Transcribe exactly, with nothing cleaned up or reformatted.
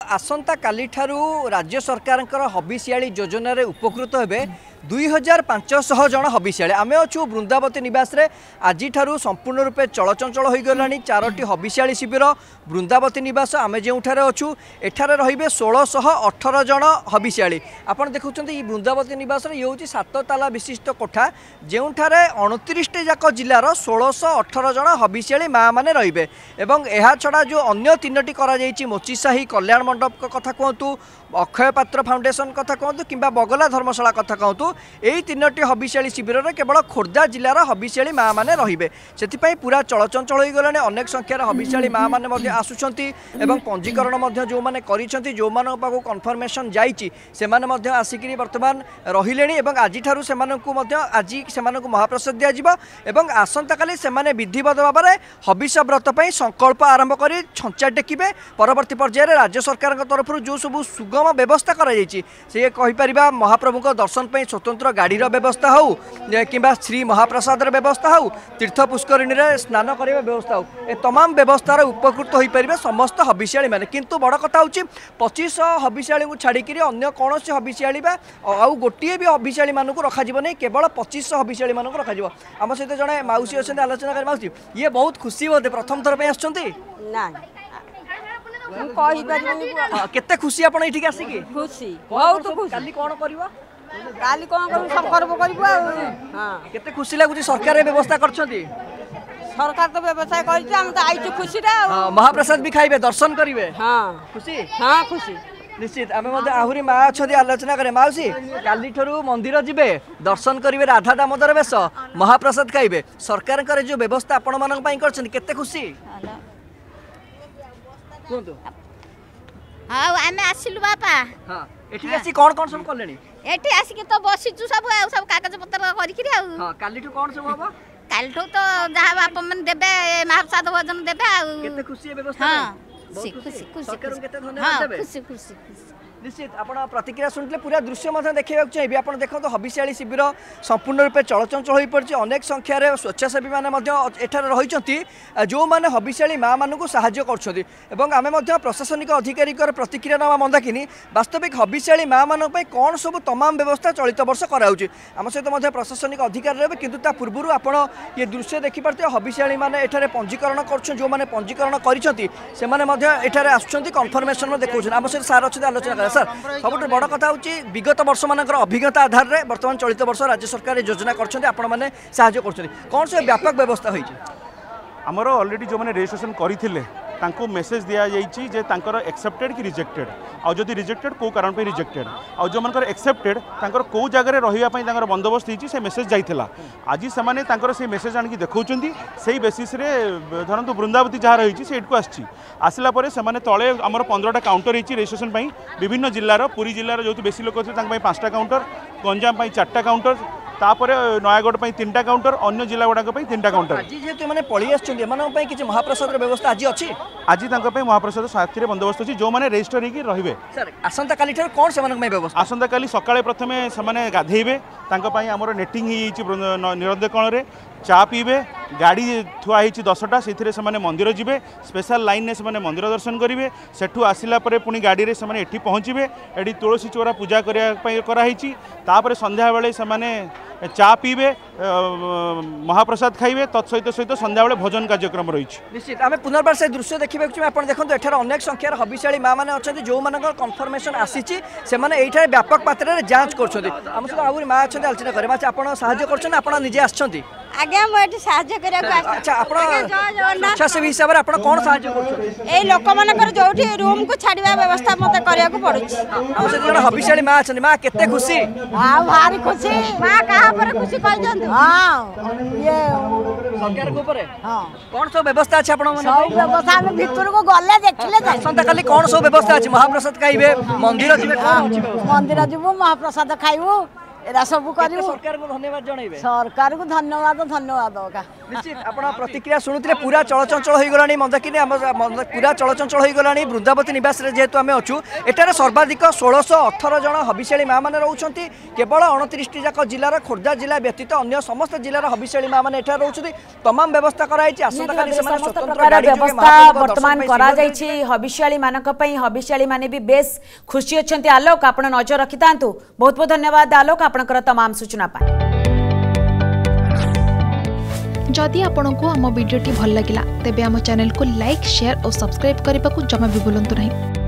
आसंता काली ठारू राज्य सरकार हबिशियाली योजन उपकृत हे दुई हजार पांचशह जन हबिशियाली आम अच्छु वृंदावती निवास रे आज संपूर्ण रूपे चलचंचल हो गलानी चारोटी हबिशियाली शिविर वृंदावती निवास आम जो अच्छु एठारे रे षोलशह अठर जन हबिशियाली आपड़ देखुं वृंदावती निवास ये हूँ सात ताला विशिष्ट कोठा जो अणतीस जाक जिलार षोलशह अठर जन हबिशियाली माँ मैंने रे यह छड़ा जो अन्य तीनो मोचीसाही कल्याण मंडप कथा कहतु अक्षय पात्र फाउंडेशन कथा कहतु कि बगला धर्मशाला कथा कहतु यही तीनोटी हबिशियाली शिविर में केवल खोर्धा जिलार हबिशियाली माँ मैंने रे से पूरा चलचंचल हो गलानी अनेक संख्यार हबिशियाली माँ मैंने आसुंच पंजीकरण जो मैंने कर जो पाखु कन्फर्मेशन जाने आसिक बर्तमान रहिले आज आज से महाप्रसाद दिज्व आसंता काली से विधिवत भाव में हबिष व्रत संकल्प आरंभ कर छंचा टेकिबे परवर्ती पर्यायर राज्य सरकार तरफ जो सब सुगम व्यवस्था से कहीपर महाप्रभु दर्शन पर स्वतंत्र गाड़ी व्यवस्था हो कि श्री महाप्रसाद व्यवस्था हो तीर्थ पुष्करिणी में स्नान करने व्यवस्था हो ए तमाम व्यवस्थार उपकृत हो पारे समस्त हबिशियाली मैंने किंतु बड़ कथा हूँ पच्चीस हबिशियाली को छाड़ी अन्य कौन से हबिशियाली आउ गोटे भी हबिशियाली मानक रखा केवल पच्चीस हबिशियाली मानक रखा आम सहित जड़े मौसी अच्छे आलोचना कर मौसी ये बहुत खुशी बोधे प्रथम थर पर केते खुशी आप आसिकी खुशी बहुत खुशी काली कौन करबो काली कौन करू संकल्प करबो हां केते खुशी लागुची सरकार व्यवस्था करछंती सरकार तो व्यवस्था करछि हम तो आइछु खुशी रा हां महाप्रसाद भी खाइबे दर्शन करिवे हां खुशी हां खुशी निश्चित आम आहुरी माँ अच्छी आलोचना करे मौसी काली ठू मंदिर जीवे दर्शन करेंगे राधा दामोदर बेश महाप्रसाद खाइबे सरकार जो व्यवस्था आपण मान केते खुशी हाँ आम आसिलु बापा हाँ एठी आसी कौन कौन सब कलेनी एठी आसिक तो बसिचु सब सब कागज पत्र करिकरी आ हां काली ठू कौन सब हबो काली ठू तो जहा बाप मन देबे महाप्रसाद भोजन देबे आ केते खुशी व्यवस्था हां खुशी खुशी खुशी सरकार केते धन्यवाद देबे खुशी खुशी खुशी निश्चित आपण प्रतिक्रिया शुणिले पूरा दृश्य देखा चाहिए आप देखो तो हबिशियाली शिविर संपूर्ण रूपे चलचंचल हो पड़ी अनेक संख्यार स्वेच्छासेवी मैंने रही जो मैंने हबिशियाली माँ मानक साहाय्य करमें प्रशासनिक अधिकारी प्रतिक्रिया ना मंदाकिनी वास्तविक हबिशियाली माँ मान कौन सब तमाम व्यवस्था चलित वर्ष कराऊँच आम सहित प्रशासनिक अधिकारी रहे कि पूर्व आप ये दृश्य देखिपे हबिशियाली मैंने एठारे पंजीकरण कर जो मैंने पंजीकरण कर आसुँच कन्फर्मेशन देखा आम सहित सार अच्छे आलोचना कर सर सब बड़ कथा हूँ विगत वर्ष मान अभिज्ञता आधार में बर्तमान चलित वर्ष राज्य सरकार योजना कर कौन से व्यापक व्यवस्था होती आमर ऑलरेडी जो मैंने रजिस्ट्रेशन करते तांको मेसेज दिया जाइए जे तांकर एक्सेप्टेड कि रिजेक्टेड आ जदि रिजेक्टेड को कारण पे रिजेक्टेड आ जो मनकर एक्सेप्टेड तांकर को जगह रहिबा पई तांकर बंदोबस्त होईची से मेसेज जाइथिला आज से माने तांकर से मेसेज आनी देखौचंती सेही बेसिस रे धरंतु वृंदावती जहाँ रही से इटको आसी आसला परे से माने तळे हमर पंद्रह टा काउंटर होईची रजिस्ट्रेशन पई विभिन्न जिल्लार पुरी जिल्लार जो बेसी लोक अछि तांक पई पाँच टा काउंटर गंजाम पई चार टा काउंटर तापर नयागढ़ पर तीन टा काउंटर अन्य जिला गुड़ाक तीन टा काउंटर आज जेहेतु मैंने पलि आसुँच किसी महाप्रसाद व्यवस्था आज अच्छी आज महाप्रसाद साथी बंदोबस्त अच्छी जो मैंने रेजिस्टर होगी रे सर आसंता काली कौन से व्यवस्था आसंता काली सकाळे प्रथमे से गाधेबे आमर नेटिंग निरंदे कण चा पीबे गाड़ी थुआ दसटा से मंदिर जीवे स्पेशल लाइन से मंदिर दर्शन करेंगे सेठू आसला पुणी गाड़ी से एठी पहुँचे एटी तुलसी चौरा पूजा कराई संध्या बेले से चा पीबे महाप्रसाद खाइबे तत्सहित सहित संध्या बेले भोजन कार्यक्रम रही निश्चित आम पुनर्बार से दृश्य देखा देखो एठार अनेक संख्यार हबिशियाली माँ मैंने अच्छा जो मान कन्फर्मेशन आसी से व्यापक मात्रा जांच कर आहुरी माँ अच्छे आलोचना करें आप साहय करजे आसछंती आज्ञा मुझे साहाय्य करिया अच्छा आपण स्वेच्छासेवी हिसाब से आपण कोन साहाय्य करछो ए लोक मानकर जोठी रूम को छाड़िबा व्यवस्था मते करिया को पड़ुछ हम से जण हबिशियाली माँ छन माँ केते खुशी हां भारी खुशी माँ कहा पर खुशी कह जंतु हां ये सरकार को ऊपर हां कोन सब व्यवस्था अछि आपण मन सब व्यवस्था हम भीतर को गले देखले जाय संता खाली कोन सब व्यवस्था अछि महाप्रसाद खाइबे मंदिर जिवे कोन अछि मंदिर जिवो महाप्रसाद खाइबो एरा सब करियो सरकार को धन्यवाद जणाइबे सरकार को धन्यवाद धन्यवाद का निश्चित आपण प्रतिक्रिया शुणुते पूरा चलचंचल हो गलानी मंदाकिनी पूरा चलचंचल हो गलानी वृंदावती निवास जेहेतु आम अच्छू एटार सर्वाधिक षोलश अठर जन हबिशाड़ी माँ मैंने रोच केवल अणतीस जाक जिलार खोर्धा जिला व्यतीत अन्य समस्त जिलार हबिशाड़ी माँ मैंने एठार रोच तमाम व्यवस्था कराई वर्तमान करा हबिशाड़ी मानक हबिशाड़ी माने भी बेस खुशी अच्छा आलोक आप नजर रखि था बहुत बहुत धन्यवाद आलोक आपणकर तमाम सूचना पाए जदि आपंक आम भिडी भल लगा तेब आम चैनल को लाइक शेयर और सब्सक्राइब करने को जमा भी भूलु नहीं।